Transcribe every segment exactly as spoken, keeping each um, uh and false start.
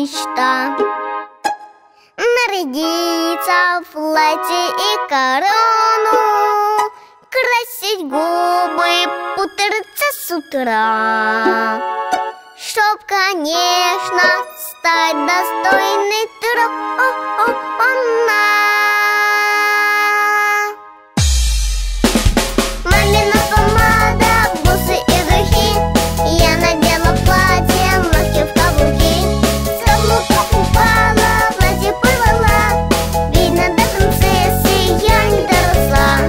мечта. Нарядиться в платье и корону, красить губы, пудриться с утра, чтоб, конечно, стать достойной трона. Мамина помада, бусы и духи, я надела платье, ногти в каблуки. С каблуков упала, платье порвала, видно, до принцессы я не доросла.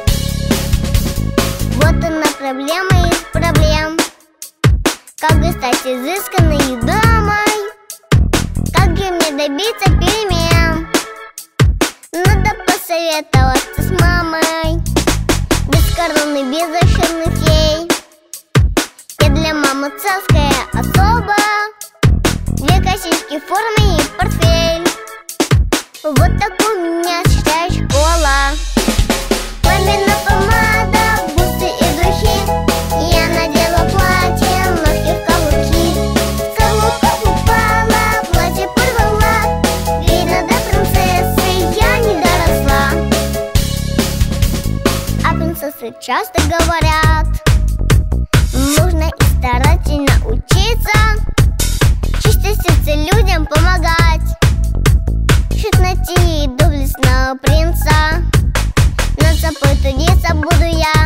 Вот она проблема из проблем. Как бы стать изысканной дамой, как же мне добиться перемен? Надо посоветоваться с мамой. Без короны, без зашивных фей, я для мамы царская особа. Две косички, формы и портфель. Вот такой у меня, считай, школа. Мамина помада, бусы и духи, я надела платье, ногти в каблуки. С каблуков упала, платье порвала, видно, до принцессы я не доросла. А принцессы часто говорят, нужно и старательно учиться, чисто сердце людям помогать, чтоб найти доблестного принца. Над собой трудиться буду я.